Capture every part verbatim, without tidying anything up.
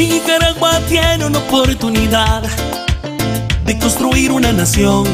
Nicaragua tiene una oportunidad de construir una nación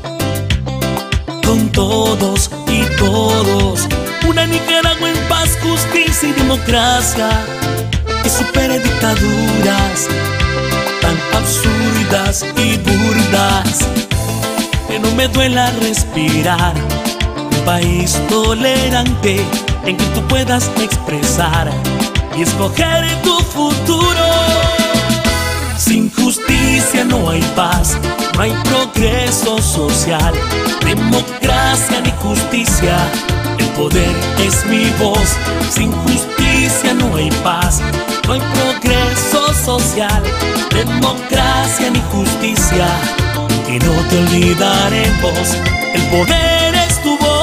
con todos y todos. Una Nicaragua en paz, justicia y democracia, que supere dictaduras tan absurdas y burdas. Que no me duela respirar. Un país tolerante en que tú puedas expresar y escoger tu futuro. Sin justicia no hay paz, no hay progreso social, democracia ni justicia, el poder es mi voz. Sin justicia no hay paz, no hay progreso social, democracia ni justicia, y no te olvidaremos, el poder es tu voz.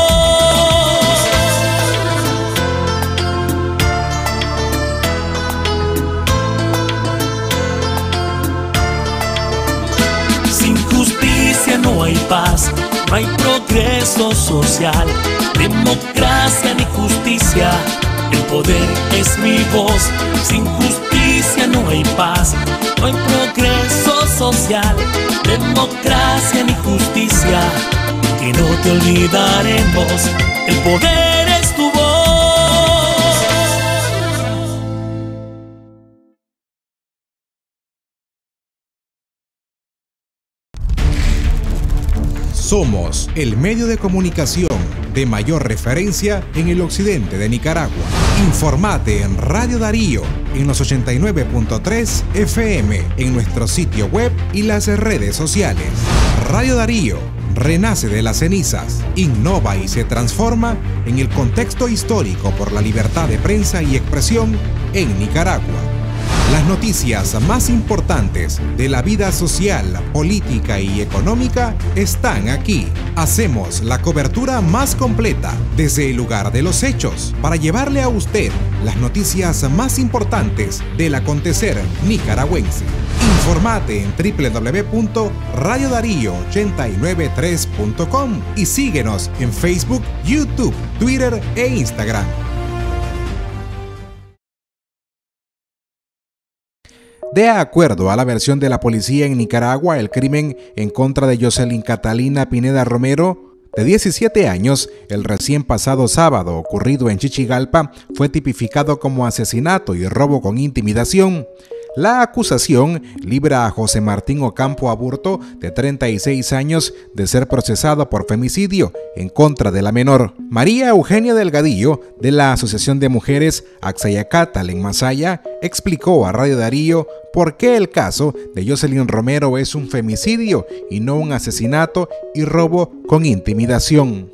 Sin justicia no hay paz, no hay progreso social, democracia ni justicia, el poder es mi voz. Sin justicia no hay paz, no hay progreso social, democracia ni justicia, y no te olvidaremos, el poder es tu voz. Somos el medio de comunicación de mayor referencia en el occidente de Nicaragua. Informate en Radio Darío en los ochenta y nueve punto tres F M, en nuestro sitio web y las redes sociales. Radio Darío renace de las cenizas, innova y se transforma en el contexto histórico por la libertad de prensa y expresión en Nicaragua. Las noticias más importantes de la vida social, política y económica están aquí. Hacemos la cobertura más completa desde el lugar de los hechos para llevarle a usted las noticias más importantes del acontecer nicaragüense. Informate en doble u doble u doble u punto radio darío ochenta y nueve tres punto com y síguenos en Facebook, YouTube, Twitter e Instagram. De acuerdo a la versión de la policía en Nicaragua, el crimen en contra de Jocelyn Catalina Pineda Romero, de diecisiete años, el recién pasado sábado ocurrido en Chichigalpa, fue tipificado como asesinato y robo con intimidación. La acusación libra a José Martín Ocampo Aburto, de treinta y seis años, de ser procesado por femicidio en contra de la menor. María Eugenia Delgadillo, de la Asociación de Mujeres Axayacatal en Masaya, explicó a Radio Darío por qué el caso de Jocelyn Romero es un femicidio y no un asesinato y robo con intimidación.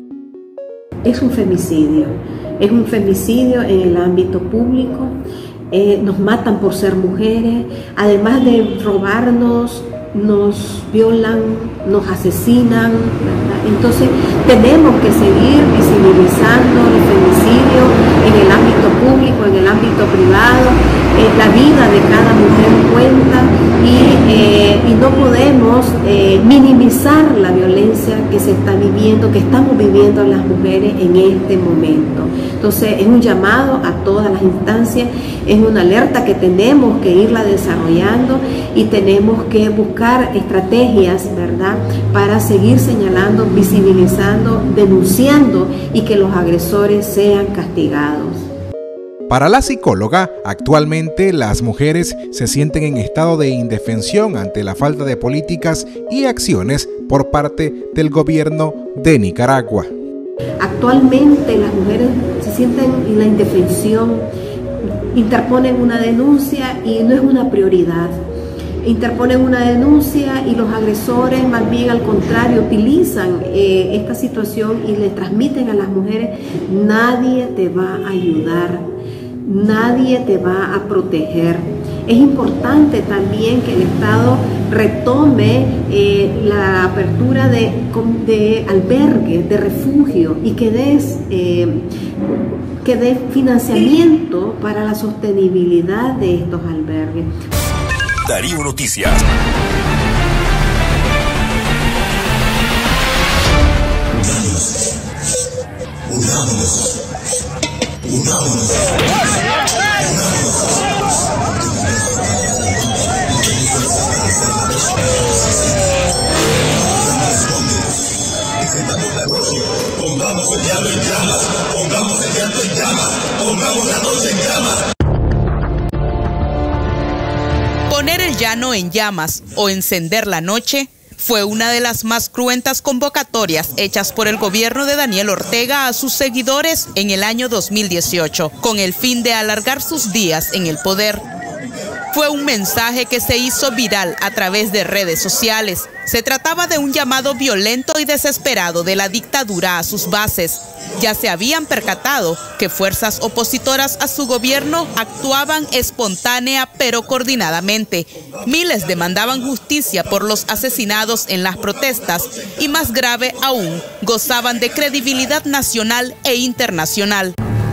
Es un femicidio, es un femicidio en el ámbito público. Eh, nos matan por ser mujeres, además de robarnos, nos violan, nos asesinan, ¿verdad? Entonces tenemos que seguir visibilizando el femicidio en el ámbito público, en el ámbito privado. Eh, la vida de cada mujer cuenta y, eh, y no podemos eh, minimizar la violencia que se está viviendo, que estamos viviendo las mujeres en este momento. Entonces es un llamado a todas las instancias, es una alerta que tenemos que irla desarrollando y tenemos que buscar estrategias, ¿verdad?, para seguir señalando, visibilizando, denunciando y que los agresores sean castigados. Para la psicóloga, actualmente las mujeres se sienten en estado de indefensión ante la falta de políticas y acciones por parte del gobierno de Nicaragua. Actualmente las mujeres se sienten en la indefensión, interponen una denuncia y no es una prioridad. Interponen una denuncia y los agresores más bien al contrario utilizan eh, esta situación y le transmiten a las mujeres: nadie te va a ayudar, nadie te va a proteger. Es importante también que el Estado retome eh, la apertura de, de albergues, de refugio y que des, eh, que dé financiamiento para la sostenibilidad de estos albergues. Darío Noticias. Unámonos. Unámonos. Unámonos. Unámonos. Pongamos el llanto en llamas, pongamos el llanto en llamas, pongamos la noche en llamas. Poner el llano en llamas o encender la noche fue una de las más cruentas convocatorias hechas por el gobierno de Daniel Ortega a sus seguidores en el año dos mil dieciocho, con el fin de alargar sus días en el poder. Fue un mensaje que se hizo viral a través de redes sociales. Se trataba de un llamado violento y desesperado de la dictadura a sus bases. Ya se habían percatado que fuerzas opositoras a su gobierno actuaban espontánea pero coordinadamente. Miles demandaban justicia por los asesinados en las protestas y, más grave aún, gozaban de credibilidad nacional e internacional.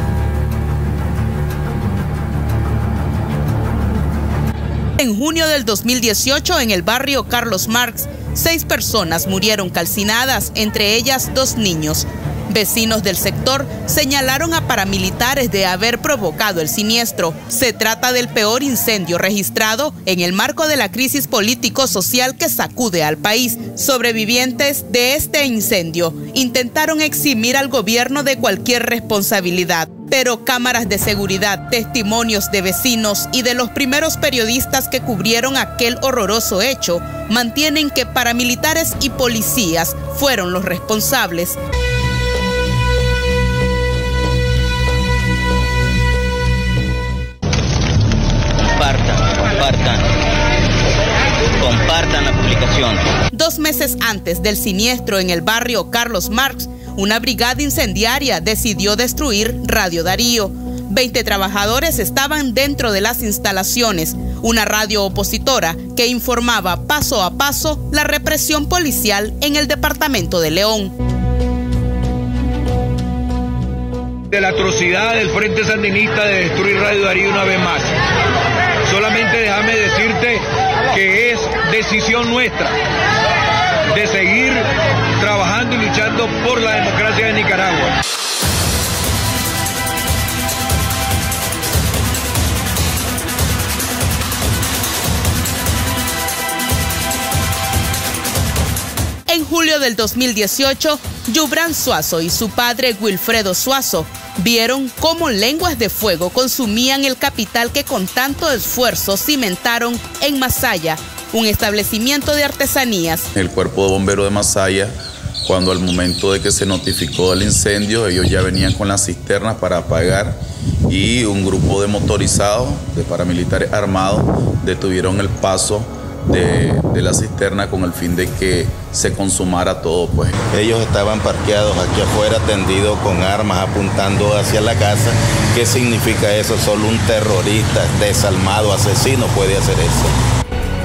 En junio del dos mil dieciocho, en el barrio Carlos Marx, seis personas murieron calcinadas, entre ellas dos niños. Vecinos del sector señalaron a paramilitares de haber provocado el siniestro. Se trata del peor incendio registrado en el marco de la crisis político-social que sacude al país. Sobrevivientes de este incendio intentaron eximir al gobierno de cualquier responsabilidad, pero cámaras de seguridad, testimonios de vecinos y de los primeros periodistas que cubrieron aquel horroroso hecho mantienen que paramilitares y policías fueron los responsables. Compartan, compartan, compartan la publicación. Dos meses antes del siniestro en el barrio Carlos Marx, una brigada incendiaria decidió destruir Radio Darío. Veinte trabajadores estaban dentro de las instalaciones, una radio opositora que informaba paso a paso la represión policial en el departamento de León. De la atrocidad del Frente Sandinista de destruir Radio Darío una vez más. Solamente déjame decirte que es decisión nuestra de seguir trabajando y luchando por la democracia de Nicaragua. En julio del dos mil dieciocho, Yubran Suazo y su padre Wilfredo Suazo vieron cómo lenguas de fuego consumían el capital que con tanto esfuerzo cimentaron en Masaya, un establecimiento de artesanías. El cuerpo de bomberos de Masaya, cuando al momento de que se notificó el incendio, ellos ya venían con las cisternas para apagar y un grupo de motorizados, de paramilitares armados, detuvieron el paso de, de la cisterna con el fin de que se consumara todo, pues. Ellos estaban parqueados aquí afuera, tendidos con armas, apuntando hacia la casa. ¿Qué significa eso? Solo un terrorista desalmado, asesino puede hacer eso.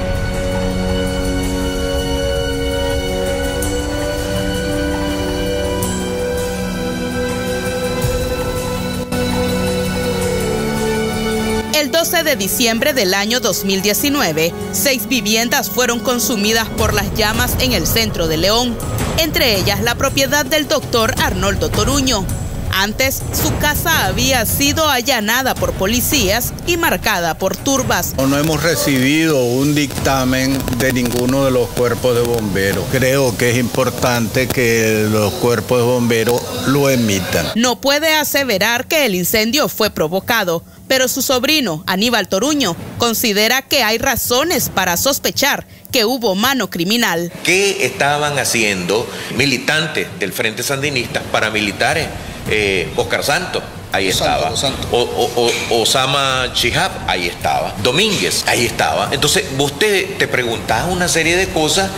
El doce de diciembre del año dos mil diecinueve, seis viviendas fueron consumidas por las llamas en el centro de León, entre ellas la propiedad del doctor Arnoldo Toruño. Antes, su casa había sido allanada por policías y marcada por turbas. No hemos recibido un dictamen de ninguno de los cuerpos de bomberos. Creo que es importante que los cuerpos de bomberos lo emitan. No puede aseverar que el incendio fue provocado, pero su sobrino, Aníbal Toruño, considera que hay razones para sospechar que hubo mano criminal. ¿Qué estaban haciendo militantes del Frente Sandinista, paramilitares? Eh, Oscar Santos, ahí estaba. Santos, o, o, o, Osama Chihab, ahí estaba. Domínguez, ahí estaba. Entonces, vos te, te preguntás una serie de cosas.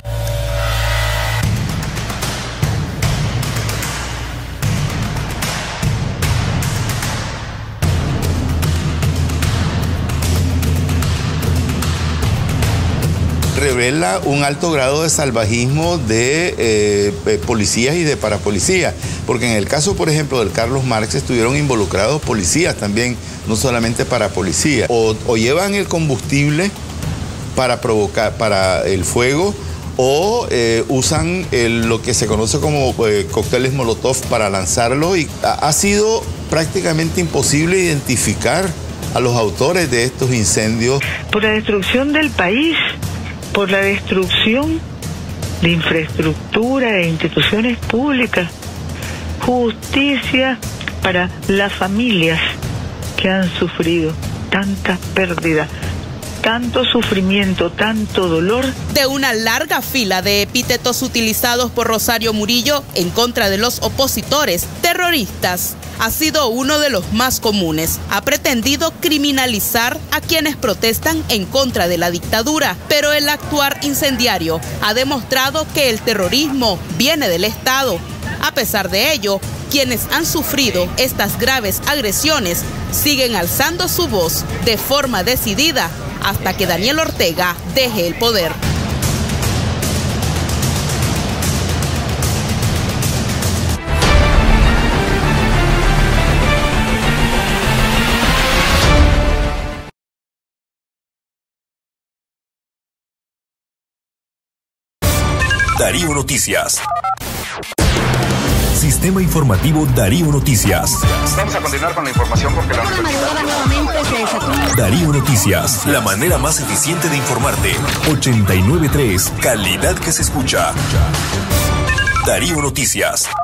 Revela un alto grado de salvajismo de eh, policías y de parapolicías, porque en el caso, por ejemplo, del Carlos Marx estuvieron involucrados policías también, no solamente parapolicías. O, o llevan el combustible para provocar, para el fuego, o eh, usan el, lo que se conoce como eh, cócteles Molotov para lanzarlo, y ha, ha sido prácticamente imposible identificar a los autores de estos incendios. Por la destrucción del país, por la destrucción de infraestructura e instituciones públicas, justicia para las familias que han sufrido tanta pérdida, tanto sufrimiento, tanto dolor. De una larga fila de epítetos utilizados por Rosario Murillo en contra de los opositores terroristas, ha sido uno de los más comunes. Ha pretendido criminalizar a quienes protestan en contra de la dictadura, pero el actuar incendiario ha demostrado que el terrorismo viene del Estado. A pesar de ello, quienes han sufrido estas graves agresiones siguen alzando su voz de forma decidida hasta que Daniel Ortega deje el poder. Darío Noticias. Sistema Informativo Darío Noticias. Vamos a continuar con la información porque la Darío Noticias, la manera más eficiente de informarte. ochenta y nueve punto tres, calidad que se escucha. Darío Noticias.